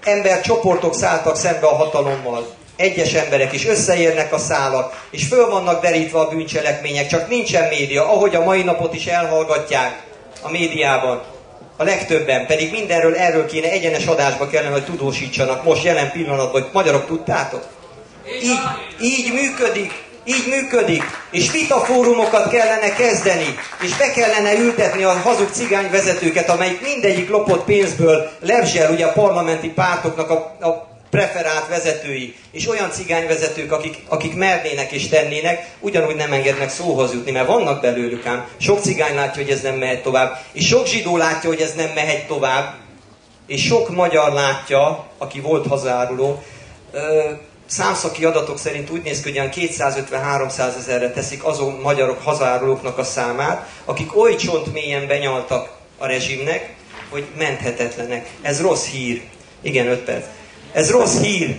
embercsoportok szálltak szembe a hatalommal. Egyes emberek is összeérnek a szálak, és föl vannak derítve a bűncselekmények, csak nincsen média, ahogy a mai napot is elhallgatják a médiában. A legtöbben pedig mindenről erről kéne egyenes adásba kellene, hogy tudósítsanak most jelen pillanatban, hogy magyarok tudtátok? Így működik, és vitafórumokat kellene kezdeni, és be kellene ültetni a hazug cigányvezetőket, amelyik mindegyik lopott pénzből lebzsel ugye a parlamenti pártoknak a preferált vezetői, és olyan cigányvezetők, akik mernének és tennének, ugyanúgy nem engednek szóhoz jutni, mert vannak belőlük ám. Sok cigány látja, hogy ez nem mehet tovább, és sok zsidó látja, hogy ez nem mehet tovább, és sok magyar látja, aki volt hazáruló. Számszaki adatok szerint úgy néz ki, hogy olyan 250-300 ezerre teszik azon magyarok hazárulóknak a számát, akik oly csontmélyen benyaltak a rezsimnek, hogy menthetetlenek. Ez rossz hír. Igen, 5 perc. Ez rossz hír.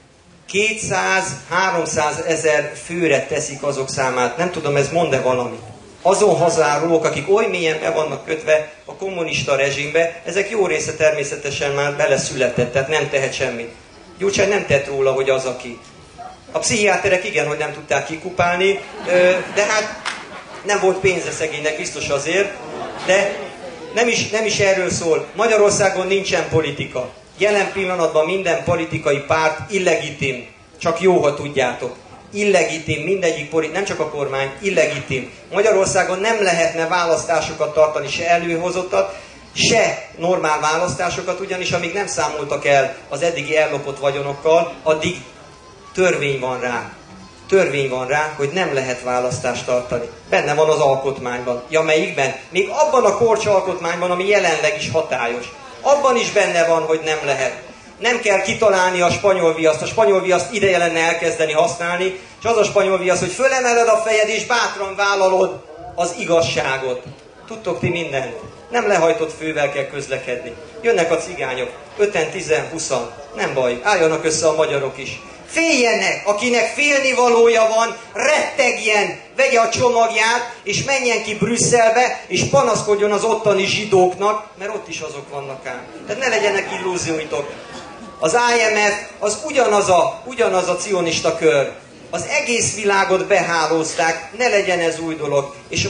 200-300 ezer főre teszik azok számát. Nem tudom, ez mond-e valamit. Azon hazárulók, akik oly mélyen be vannak kötve a kommunista rezsimbe, ezek jó része természetesen már beleszületett, tehát nem tehet semmit. Gyurcsány nem tett róla, hogy az, aki. A pszichiáterek igen, hogy nem tudták kikupálni, de hát nem volt pénze szegénynek, biztos azért, de nem is erről szól. Magyarországon nincsen politika. Jelen pillanatban minden politikai párt illegitim. Csak jó, ha tudjátok. Illegitim, mindegyik nem csak a kormány, illegitim. Magyarországon nem lehetne választásokat tartani, se előhozottat, se normál választásokat, ugyanis amíg nem számoltak el az eddigi ellopott vagyonokkal, addig törvény van rá. Törvény van rá, hogy nem lehet választást tartani. Benne van az alkotmányban. Ja, melyikben? Még abban a Korcs alkotmányban, ami jelenleg is hatályos. Abban is benne van, hogy nem lehet. Nem kell kitalálni a spanyol viaszt. A spanyol viaszt ideje lenne elkezdeni használni, és az a spanyol viasz, hogy fölemeled a fejed és bátran vállalod az igazságot. Tudtok ti mindent. Nem lehajtott fővel kell közlekedni. Jönnek a cigányok, 5-en, 10-en, 20-an. Nem baj, álljanak össze a magyarok is. Féljenek, akinek félnivalója van, rettegjen, vegye a csomagját, és menjen ki Brüsszelbe, és panaszkodjon az ottani zsidóknak, mert ott is azok vannak ám. Tehát ne legyenek illúzióitok. Az IMF az ugyanaz a cionista kör. Az egész világot behálózták, ne legyen ez új dolog. És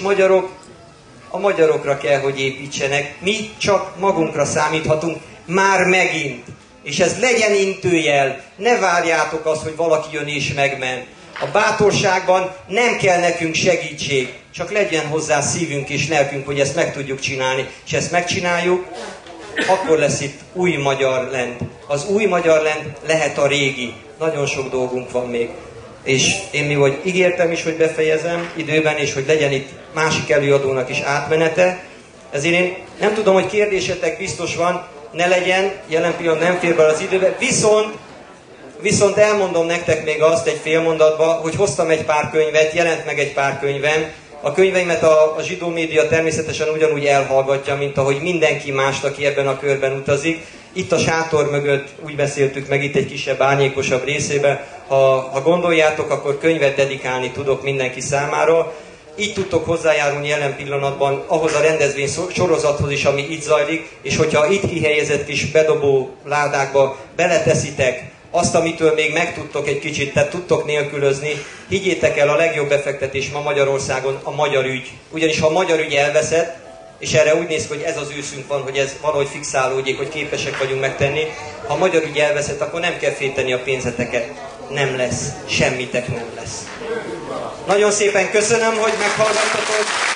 a magyarokra kell, hogy építsenek. Mi csak magunkra számíthatunk, már megint. És ez legyen intőjel, ne várjátok azt, hogy valaki jön és megment. A bátorságban nem kell nekünk segítség, csak legyen hozzá szívünk és lelkünk, hogy ezt meg tudjuk csinálni. És ezt megcsináljuk, akkor lesz itt új magyar lend. Az új magyar lend lehet a régi. Nagyon sok dolgunk van még. És én ígértem is, hogy befejezem időben, és hogy legyen itt másik előadónak is átmenete. Ezért én nem tudom, hogy kérdésetek biztos van, ne legyen, jelen pillanat nem fér bele az időbe, viszont elmondom nektek még azt egy fél mondatba, hogy hoztam egy pár könyvet, jelent meg egy pár könyvem. A könyveimet a zsidó média természetesen ugyanúgy elhallgatja, mint ahogy mindenki mást, aki ebben a körben utazik. Itt a sátor mögött úgy beszéltük meg, itt egy kisebb, árnyékosabb részében. Ha gondoljátok, akkor könyvet dedikálni tudok mindenki számára. Így tudtok hozzájárulni jelen pillanatban ahhoz a rendezvény sorozathoz is, ami itt zajlik, és hogyha itt kihelyezett kis bedobó ládákba beleteszitek azt, amitől még megtudtok egy kicsit, tehát tudtok nélkülözni, higgyétek el, a legjobb befektetés ma Magyarországon a magyar ügy. Ugyanis ha a magyar ügy elveszett, és erre úgy néz ki, hogy ez az őszünk van, hogy ez valahogy fixálódjék, hogy képesek vagyunk megtenni, ha a magyar ügy elveszett, akkor nem kell félteni a pénzeteket. Nem lesz. Semmitek nem lesz. Nagyon szépen köszönöm, hogy meghallgattatok.